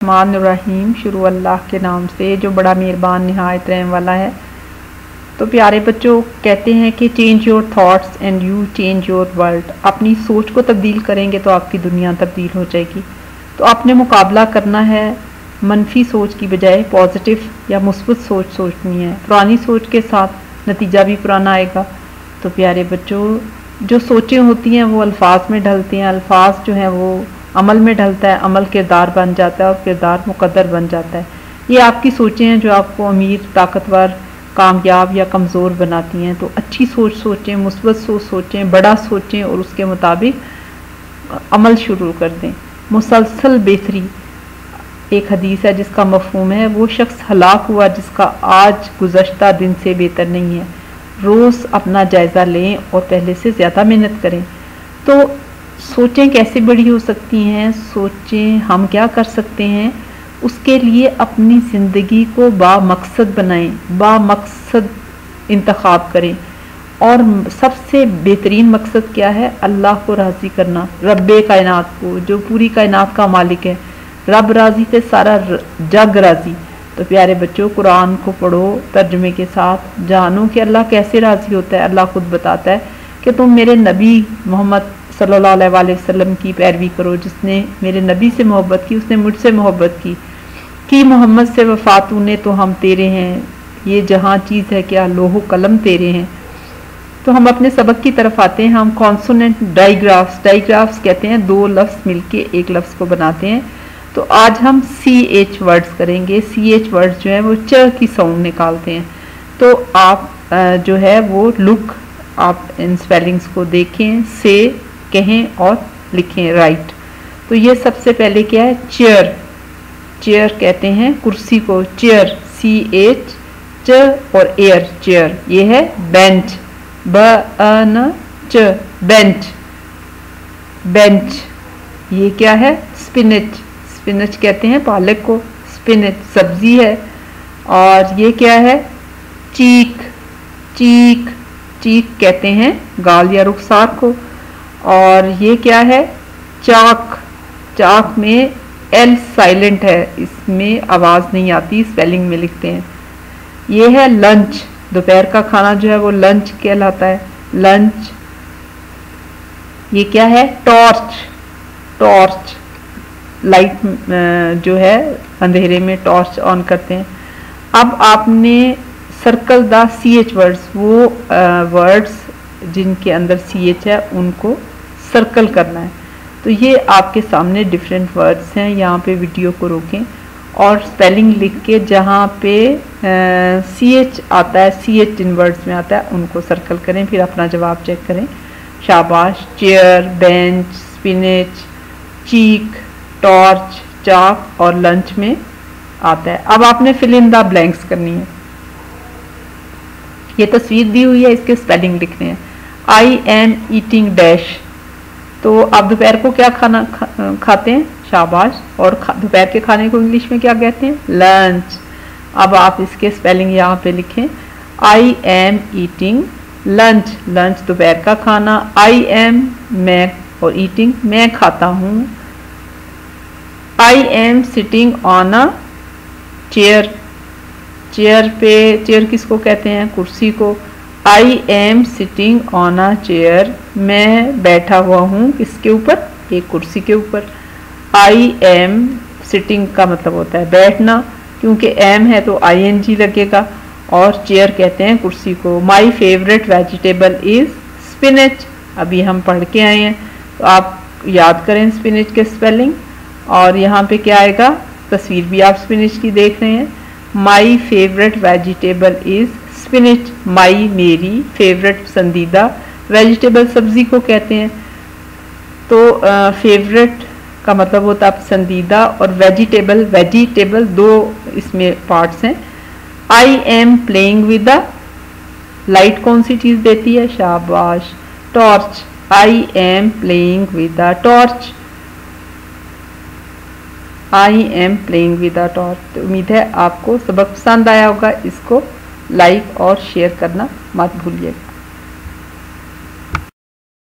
रहीम, शुरू अल्लाह के नाम से जो बड़ा मेहरबान निहायत रहम वाला है। तो प्यारे बच्चों, कहते हैं कि change your thoughts and you change your world. अपनी सोच को तब्दील करेंगे तो आपकी दुनिया तब्दील हो जाएगी। तो आपने मुकाबला करना है मनफी सोच की बजाय पॉजिटिव या मुस्बत सोच सोचनी है। पुरानी सोच के साथ नतीजा भी पुराना आएगा। तो प्यारे बच्चों, जो सोचें होती हैं वो अल्फाज में ढलती हैं, अल्फाज जो हैं वो अमल में ढलता है, अमल किरदार बन जाता है और किरदार मुकद्दर बन जाता है। ये आपकी सोचें हैं जो आपको अमीर, ताकतवर, कामयाब या कमज़ोर बनाती हैं। तो अच्छी सोच सोचें, मुस्बत सोच सोचें, बड़ा सोचें और उसके मुताबिक अमल शुरू कर दें। मुसलसल बेहतरी एक हदीस है जिसका मफहूम है वो शख्स हलाक हुआ जिसका आज गुज़श्ता दिन से बेहतर नहीं है। रोज़ अपना जायज़ा लें और पहले से ज़्यादा मेहनत करें। तो सोचें कैसे बड़ी हो सकती हैं, सोचें हम क्या कर सकते हैं, उसके लिए अपनी ज़िंदगी को बामकसद बनाएं, बामकसद इंतखाब करें। और सबसे बेहतरीन मकसद क्या है? अल्लाह को राज़ी करना, रब्बे कायनात को, जो पूरी कायनात का मालिक है। रब राज़ी थे, सारा जग राज़ी। तो प्यारे बच्चों, कुरान को पढ़ो तर्जुमे के साथ, जानो कि अल्लाह कैसे राज़ी होता है। अल्लाह खुद बताता है कि तुम मेरे नबी मोहम्मद सल्लल्लाहु अलैहि वसल्लम की पैरवी करो। जिसने मेरे नबी से मोहब्बत की उसने मुझसे मोहब्बत की मोहम्मद से वफा तूने तो हम तेरे हैं, ये जहाँ चीज़ है क्या लोहो कलम तेरे हैं। तो हम अपने सबक की तरफ आते हैं। हम कॉन्सोनेंट डाइग्राफ्स कहते हैं, दो लफ्ज़ मिलके एक लफ्ज़ को बनाते हैं। तो आज हम CH वर्ड्स करेंगे। CH वर्ड्स जो है वो च की साउंड निकालते हैं। तो आप जो है वो लुक, आप इन स्पेलिंग्स को देखें, से कहें और लिखें, राइट। तो ये सबसे पहले क्या है? चेयर। चेयर कहते हैं कुर्सी को, चेयर, CH च और एयर, चेयर। ये है बेंच, B-A-N-C, बेंच, बेंच। ये क्या है? स्पिनच, स्पिनच कहते हैं पालक को, स्पिनच सब्जी है। और ये क्या है? चीक, चीक, चीक कहते हैं गाल या रुखसार को। और ये क्या है? चाक, चाक में L साइलेंट है, इसमें आवाज़ नहीं आती, स्पेलिंग में लिखते हैं। ये है लंच, दोपहर का खाना जो है वो लंच कहलाता है, लंच। ये क्या है? टॉर्च, टॉर्च, लाइट जो है अंधेरे में टॉर्च ऑन करते हैं। अब आपने सर्कल द CH वर्ड्स, वो वर्ड्स जिनके अंदर CH है उनको सर्कल करना है। तो ये आपके सामने डिफरेंट वर्ड्स हैं। यहाँ पे वीडियो को रोकें और स्पेलिंग लिख के जहाँ पे CH आता है, CH इन वर्ड्स में आता है, उनको सर्कल करें, फिर अपना जवाब चेक करें। शाबाश। Chair, bench, spinach, cheek, torch, chalk और लंच में आता है। अब आपने फिल इन द ब्लैंक्स करनी है। ये तस्वीर दी हुई है, इसके स्पेलिंग लिखने हैं। I am eating dash. तो आप दोपहर को क्या खाना खाते हैं? शाबाश। और दोपहर के खाने को इंग्लिश में क्या कहते हैं? लंच। अब आप इसके स्पेलिंग यहाँ पे लिखें। I am eating lunch, lunch दोपहर का खाना। आई एम मैं और ईटिंग मैं खाता हूँ। I am sitting on a chair, chair पे, चेयर किसको कहते हैं? कुर्सी को। I am sitting on a chair, मैं बैठा हुआ हूँ किसके ऊपर? एक कुर्सी के ऊपर। आई एम सिटिंग का मतलब होता है बैठना, क्योंकि एम है तो ING लगेगा। और चेयर कहते हैं कुर्सी को। My favourite vegetable is spinach. अभी हम पढ़ के आए हैं, तो आप याद करें स्पिनच के स्पेलिंग। और यहाँ पे क्या आएगा? तस्वीर भी आप स्पिनच की देख रहे हैं। My favourite vegetable is spinach. My मेरी, फेवरेट पसंदीदा, वेजिटेबल सब्जी को कहते हैं। तो फेवरेट का मतलब होता है पसंदीदा, और वेजिटेबल, वेजिटेबल दो इसमें पार्ट्स हैं। I am playing with the light, कौन सी चीज़ देती है? शाबाश, torch. I am playing with the torch, I am playing with the torch. तो उम्मीद है आपको सबक पसंद आया होगा। इसको लाइक और शेयर करना मत भूलिएगा।